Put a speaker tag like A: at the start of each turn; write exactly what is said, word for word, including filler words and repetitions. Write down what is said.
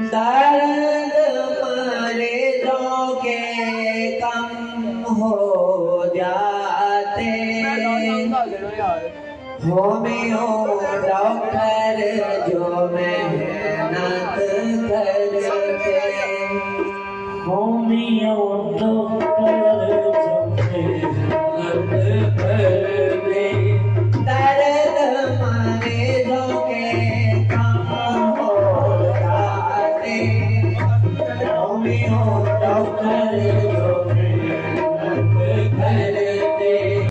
A: दर्द मरीजों के कम हो जाते, होमियो डॉक्टर जो मेहनत करते,
B: होमियो डॉक्टर